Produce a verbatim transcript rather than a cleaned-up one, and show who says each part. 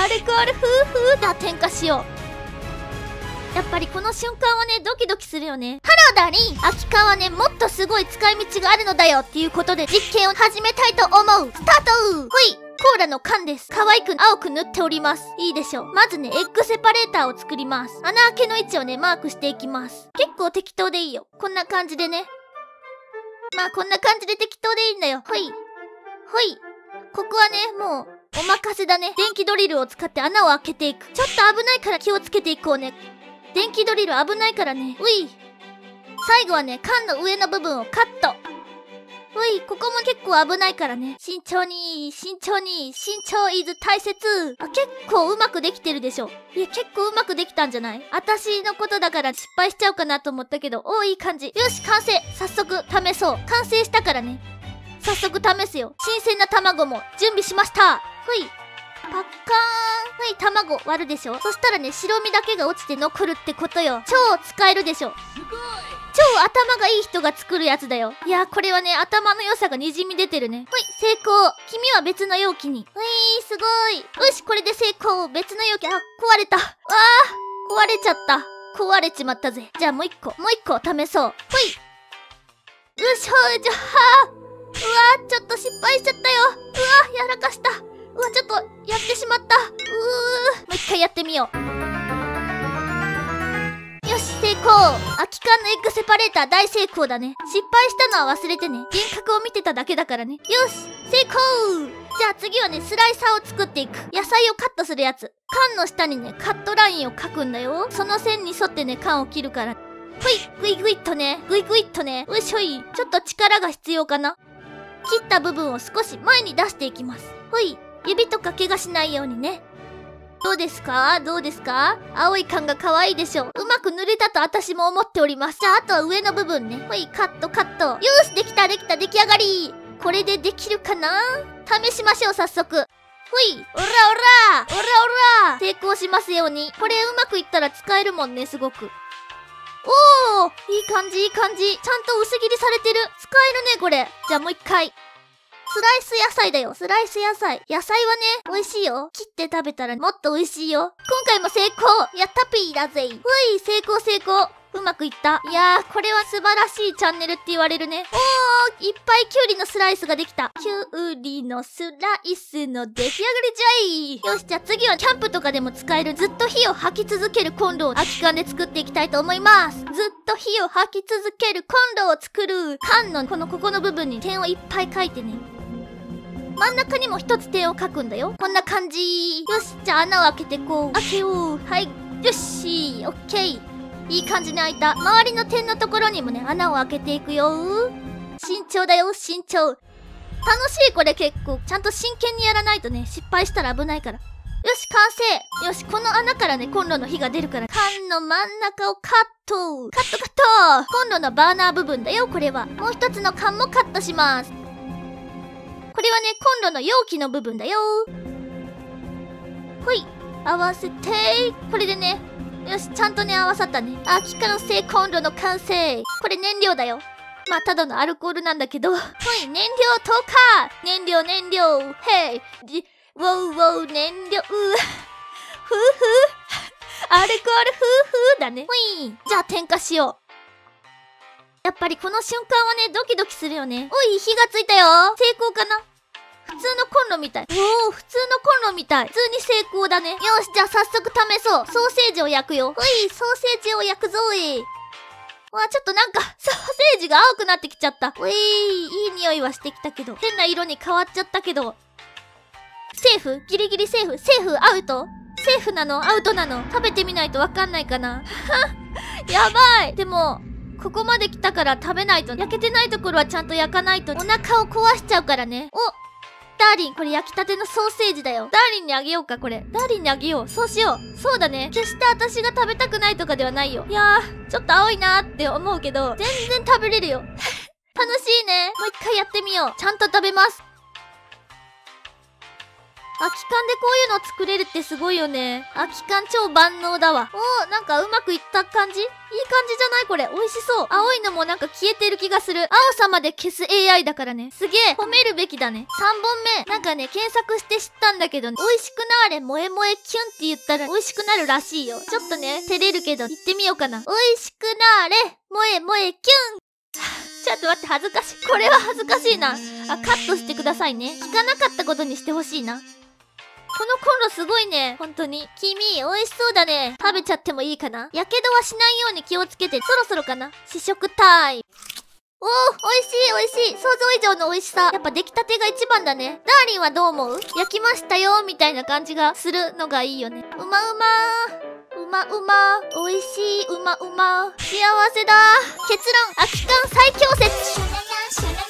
Speaker 1: アルコールふうふうだ。点火しよう。やっぱりこの瞬間はね、ドキドキするよね。ハローダーリン、空き缶はね、もっとすごい使い道があるのだよっていうことで実験を始めたいと思う。スタート。ほい、コーラの缶です。可愛く青く塗っております。いいでしょう。まずね、エッグセパレーターを作ります。穴開けの位置をね、マークしていきます。結構適当でいいよ。こんな感じでね。まあこんな感じで適当でいいんだよ。ほい。ほい。ここはね、もう、お任せだね。電気ドリルを使って穴を開けていく。ちょっと危ないから気をつけていこうね。電気ドリル危ないからね。うい。最後はね、缶の上の部分をカット。うい、ここも結構危ないからね。慎重に、慎重に、慎重イズ大切。あ、結構うまくできてるでしょ。いや、結構うまくできたんじゃない？私のことだから失敗しちゃうかなと思ったけど、おー、いい感じ。よし、完成。早速、試そう。完成したからね。早速試すよ。新鮮な卵も準備しました。ほい。パッカーン。ほい、卵割るでしょ。そしたらね、白身だけが落ちて残るってことよ。超使えるでしょ。超頭がいい人が作るやつだよ。いやー、これはね、頭の良さがにじみ出てるね。ほい、成功。君は別の容器に。ほいー、すごい。よし、これで成功。別の容器。あ、壊れた。わー、壊れちゃった。壊れちまったぜ。じゃあもう一個、もう一個試そう。ほい。よいしょー、じゃあ、うわー、ちょっと失敗しちゃったよ。うわー、やらかした。うわ、ちょっと、やってしまった。うー。もう一回やってみよう。よし、成功。空き缶のエッグセパレーター大成功だね。失敗したのは忘れてね。幻覚を見てただけだからね。よし、成功。じゃあ次はね、スライサーを作っていく。野菜をカットするやつ。缶の下にね、カットラインを描くんだよ。その線に沿ってね、缶を切るから。ほい、ぐいぐいっとね、ぐいぐいっとね。よいしょい。ちょっと力が必要かな。切った部分を少し前に出していきます。ほい、指とか怪我しないようにね。どうですか？どうですか？青い缶が可愛いでしょ。うまく塗れたと私も思っております。じゃあ、あとは上の部分ね。ほい、カットカット。よーし、できたできた、出来上がり。これでできるかな？試しましょう、早速。ほい、おらおらおらおら成功しますように。これうまくいったら使えるもんね、すごく。おー、いい感じ、いい感じ。ちゃんと薄切りされてる。使えるね、これ。じゃあもう一回。スライス野菜だよ。スライス野菜。野菜はね、美味しいよ。切って食べたらもっと美味しいよ。今回も成功。やったピーだぜ。ほい、成功成功。うまくいった。いやー、これは素晴らしいチャンネルって言われるね。おー、いっぱいキュウリのスライスができた。キュウリのスライスの出来上がりじゃい。よし、じゃあ次はキャンプとかでも使えるずっと火を吐き続けるコンロを空き缶で作っていきたいと思います。ずっと火を吐き続けるコンロを作る。缶のこのここの部分に点をいっぱい書いてね。真ん中にも一つ点を書くんだよ。こんな感じ。よし、じゃあ穴を開けてこう。開けよう。はい。よし、オッケー。いい感じに開いた。周りの点のところにもね、穴を開けていくよ。慎重だよ、慎重。楽しい、これ結構。ちゃんと真剣にやらないとね、失敗したら危ないから。よし、完成。よし、この穴からね、コンロの火が出るから。缶の真ん中をカット。カットカット。コンロのバーナー部分だよ、これは。もう一つの缶もカットします。これはね、コンロの容器の部分だよ。ほい。合わせて。これでね。よし、ちゃんとね、合わさったね。空き缶製コンロの完成。これ燃料だよ。まあ、ただのアルコールなんだけど。ほい、燃料投下。燃料、燃料。へい。じ、ウォウウォウ、燃料。うふふ。アルコールふふだね。ほい。じゃあ、点火しよう。やっぱりこの瞬間はね、ドキドキするよね。おい、火がついたよ。成功かな？普通のコンロみたい。おお、普通のコンロみたい。普通に成功だね。よし、じゃあ早速試そう。ソーセージを焼くよ。ほい、ソーセージを焼くぞい。わ、ちょっとなんか、ソーセージが青くなってきちゃった。おい、いい匂いはしてきたけど。変な色に変わっちゃったけど。セーフ？ギリギリセーフ？セーフ？アウト？セーフなの？アウトなの？食べてみないとわかんないかな。やばい。でも、ここまで来たから食べないと。焼けてないところはちゃんと焼かないと。お腹を壊しちゃうからね。お、ダーリン、これ焼きたてのソーセージだよ。ダーリンにあげようか、これ。ダーリンにあげよう。そうしよう。そうだね。決して私が食べたくないとかではないよ。いやー、ちょっと青いなーって思うけど、全然食べれるよ。楽しいね。もう一回やってみよう。ちゃんと食べます。 空き缶でこういうの作れるってすごいよね。空き缶超万能だわ。おー、なんかうまくいった感じ？いい感じじゃないこれ。美味しそう。青いのもなんか消えてる気がする。青さまで消す エーアイ だからね。すげえ。褒めるべきだね。さんぼんめ。なんかね、検索して知ったんだけど、美味しくなーれ、萌え萌えキュンって言ったら美味しくなるらしいよ。ちょっとね、照れるけど、言ってみようかな。美味しくなーれ、萌え萌えキュン。ちょっと待って、恥ずかしい。これは恥ずかしいな。あ、カットしてくださいね。聞かなかったことにしてほしいな。このコンロすごいね。本当に。君、美味しそうだね。食べちゃってもいいかな？やけどはしないように気をつけて。そろそろかな？試食タイム。おー、美味しい美味しい。想像以上の美味しさ。やっぱ出来たてが一番だね。ダーリンはどう思う？焼きましたよみたいな感じがするのがいいよね。うまうまー。うまうま。美味しい。うまうま。幸せだ。結論、空き缶最強説。